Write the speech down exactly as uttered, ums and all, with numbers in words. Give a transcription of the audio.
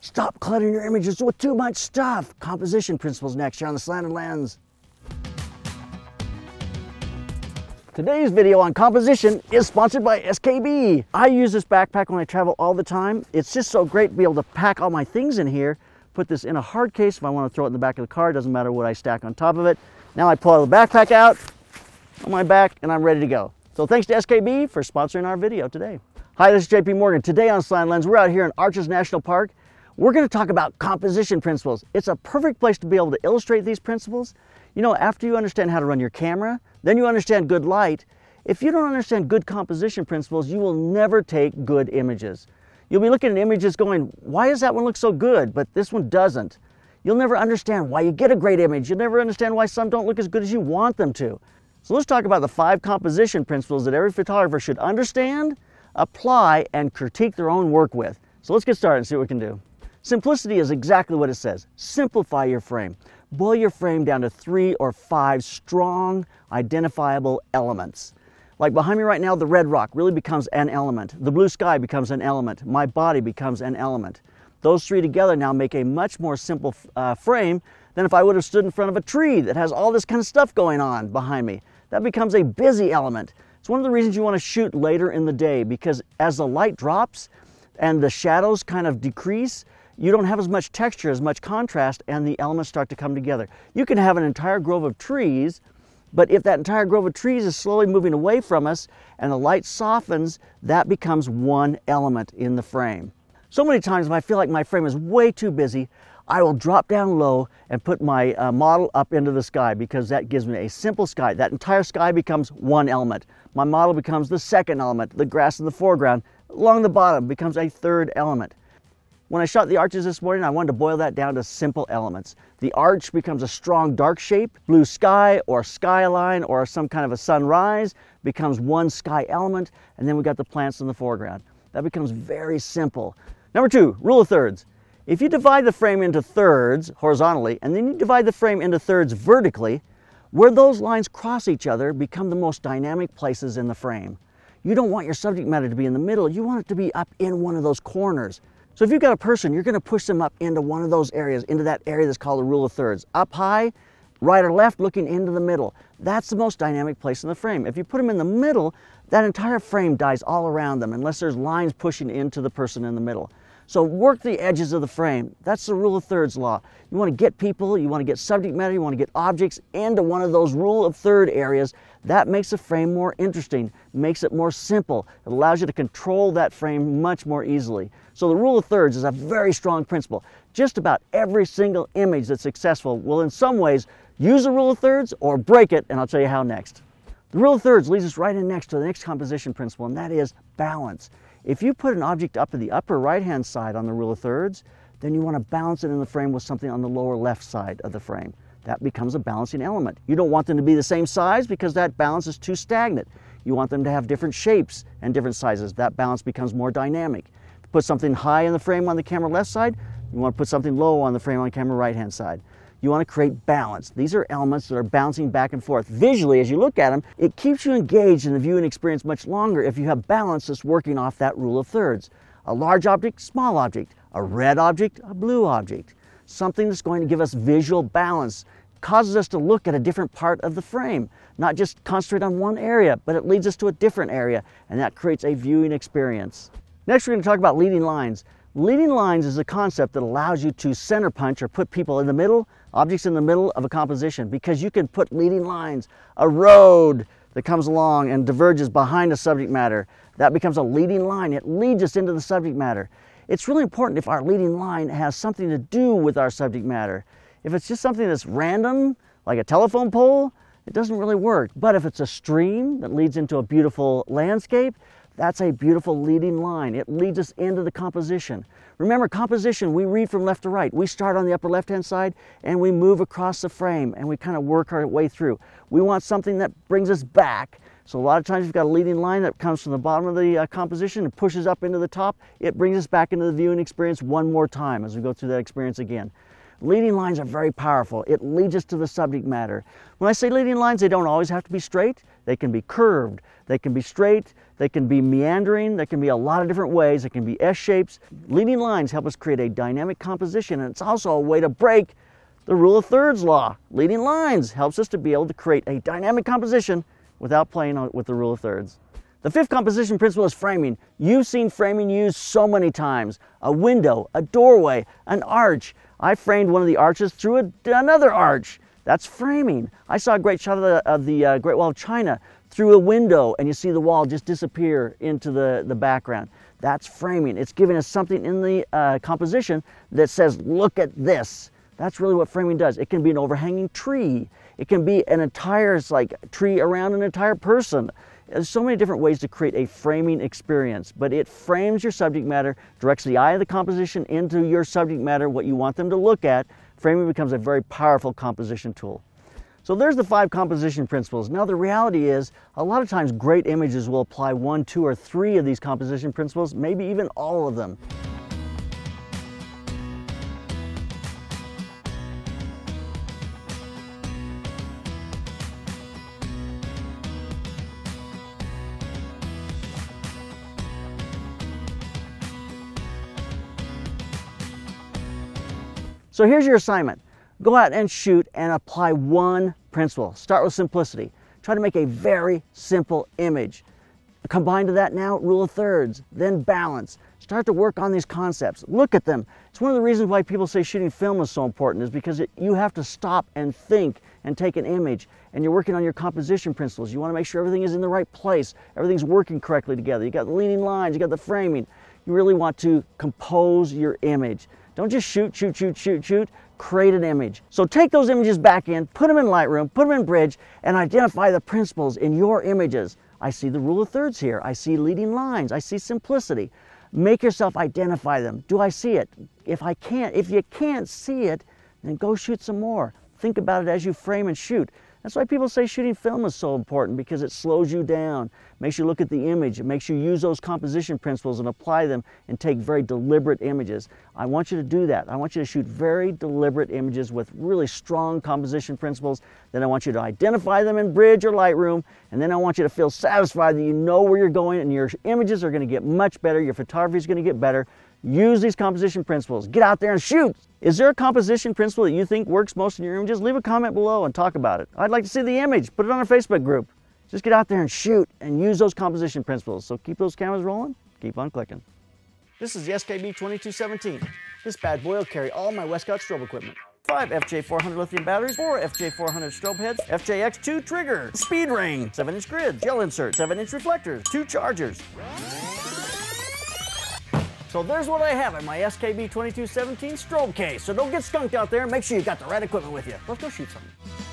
Stop cluttering your images with too much stuff. Composition principles next here on The Slanted Lens. Today's video on composition is sponsored by S K B. I use this backpack when I travel all the time. It's just so great to be able to pack all my things in here, put this in a hard case if I want to throw it in the back of the car. Doesn't matter what I stack on top of it. Now I pull the backpack out on my back and I'm ready to go. So thanks to S K B for sponsoring our video today. Hi, this is J P Morgan. Today on Slanted Lens, we're out here in Arches National Park. We're going to talk about composition principles. It's a perfect place to be able to illustrate these principles. You know, after you understand how to run your camera, then you understand good light. If you don't understand good composition principles, you will never take good images. You'll be looking at images going, why does that one look so good, but this one doesn't? You'll never understand why you get a great image. You'll never understand why some don't look as good as you want them to. So let's talk about the five composition principles that every photographer should understand, apply, and critique their own work with. So let's get started and see what we can do. Simplicity is exactly what it says. Simplify your frame. Boil your frame down to three or five strong, identifiable elements. Like behind me right now, the red rock really becomes an element. The blue sky becomes an element. My body becomes an element. Those three together now make a much more simple uh, frame than if I would have stood in front of a tree that has all this kind of stuff going on behind me. That becomes a busy element. It's one of the reasons you want to shoot later in the day, because as the light drops and the shadows kind of decrease, you don't have as much texture, as much contrast, and the elements start to come together. You can have an entire grove of trees, but if that entire grove of trees is slowly moving away from us and the light softens, that becomes one element in the frame. So many times if I feel like my frame is way too busy, I will drop down low and put my uh, model up into the sky, because that gives me a simple sky. That entire sky becomes one element. My model becomes the second element. The grass in the foreground along the bottom becomes a third element. When I shot the arches this morning, I wanted to boil that down to simple elements. The arch becomes a strong dark shape. Blue sky or skyline or some kind of a sunrise becomes one sky element. And then we got the plants in the foreground. That becomes very simple. Number two, rule of thirds. If you divide the frame into thirds horizontally, and then you divide the frame into thirds vertically, where those lines cross each other become the most dynamic places in the frame. You don't want your subject matter to be in the middle. You want it to be up in one of those corners. So if you've got a person, you're going to push them up into one of those areas, into that area that's called the rule of thirds. Up high, right or left, looking into the middle. That's the most dynamic place in the frame. If you put them in the middle, that entire frame dies all around them unless there's lines pushing into the person in the middle. So work the edges of the frame. That's the rule of thirds law. You want to get people, you want to get subject matter, you want to get objects into one of those rule of third areas. That makes the frame more interesting, makes it more simple. It allows you to control that frame much more easily. So the rule of thirds is a very strong principle. Just about every single image that's successful will in some ways use the rule of thirds or break it, and I'll tell you how next. The rule of thirds leads us right in next to the next composition principle, and that is balance. If you put an object up in the upper right-hand side on the rule of thirds, then you want to balance it in the frame with something on the lower left side of the frame. That becomes a balancing element. You don't want them to be the same size because that balance is too stagnant. You want them to have different shapes and different sizes. That balance becomes more dynamic. Put something high in the frame on the camera left side, you want to put something low on the frame on the camera right-hand side. You want to create balance. These are elements that are bouncing back and forth. Visually, as you look at them, it keeps you engaged in the viewing experience much longer if you have balance that's working off that rule of thirds. A large object, small object. A red object, a blue object. Something that's going to give us visual balance. Causes us to look at a different part of the frame. Not just concentrate on one area, but it leads us to a different area, and that creates a viewing experience. Next, we're going to talk about leading lines. Leading lines is a concept that allows you to center punch or put people in the middle, objects in the middle of a composition, because you can put leading lines. A road that comes along and diverges behind a subject matter, that becomes a leading line. It leads us into the subject matter. It's really important if our leading line has something to do with our subject matter. If it's just something that's random, like a telephone pole, it doesn't really work. But if it's a stream that leads into a beautiful landscape, that's a beautiful leading line. It leads us into the composition. Remember, composition, we read from left to right. We start on the upper left-hand side and we move across the frame and we kind of work our way through. We want something that brings us back. So a lot of times you've got a leading line that comes from the bottom of the uh, composition and pushes up into the top. It brings us back into the viewing experience one more time as we go through that experience again. Leading lines are very powerful. It leads us to the subject matter. When I say leading lines, they don't always have to be straight. They can be curved. They can be straight. They can be meandering. There can be a lot of different ways. They can be S-shapes. Leading lines help us create a dynamic composition, and it's also a way to break the rule of thirds law. Leading lines helps us to be able to create a dynamic composition without playing with the rule of thirds. The fifth composition principle is framing. You've seen framing used so many times. A window, a doorway, an arch. I framed one of the arches through a, another arch. That's framing. I saw a great shot of the, of the uh, Great Wall of China through a window, and you see the wall just disappear into the, the background. That's framing. It's giving us something in the uh, composition that says, look at this. That's really what framing does. It can be an overhanging tree. It can be an entire like tree around an entire person. There's so many different ways to create a framing experience, but it frames your subject matter, directs the eye of the composition into your subject matter, what you want them to look at. Framing becomes a very powerful composition tool. So there's the five composition principles. Now the reality is, a lot of times great images will apply one, two, or three of these composition principles, maybe even all of them. So here's your assignment. Go out and shoot and apply one principle. Start with simplicity. Try to make a very simple image. Combine to that now rule of thirds, then balance. Start to work on these concepts. Look at them. It's one of the reasons why people say shooting film is so important, is because it, you have to stop and think and take an image, and you're working on your composition principles. You want to make sure everything is in the right place, everything's working correctly together. You got the leading lines, you got the framing. You really want to compose your image. Don't just shoot, shoot, shoot, shoot, shoot. Create an image. So take those images back in, put them in Lightroom, put them in Bridge, and identify the principles in your images. I see the rule of thirds here. I see leading lines. I see simplicity. Make yourself identify them. Do I see it? If I can't, if you can't see it, then go shoot some more. Think about it as you frame and shoot. That's why people say shooting film is so important, because it slows you down, makes you look at the image, it makes you use those composition principles and apply them and take very deliberate images. I want you to do that. I want you to shoot very deliberate images with really strong composition principles. Then I want you to identify them in Bridge or Lightroom, and then I want you to feel satisfied that you know where you're going and your images are going to get much better, your photography is going to get better. Use these composition principles. Get out there and shoot. Is there a composition principle that you think works most in your images? Leave a comment below and talk about it. I'd like to see the image. Put it on our Facebook group. Just get out there and shoot and use those composition principles. So keep those cameras rolling. Keep on clicking. This is the S K B twenty-two seventeen. This bad boy will carry all my Westcott strobe equipment. Five F J four hundred lithium batteries, four F J four hundred strobe heads, F J X two trigger, speed ring, seven inch grid, gel insert, seven inch reflectors, two chargers. So there's what I have in my S K B twenty-two seventeen strobe case. So don't get skunked out there, and make sure you got the right equipment with you. Let's go shoot something.